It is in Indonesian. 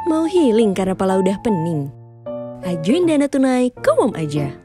Mau healing karena pala udah pening? Ajuin dana tunai ke Mom aja.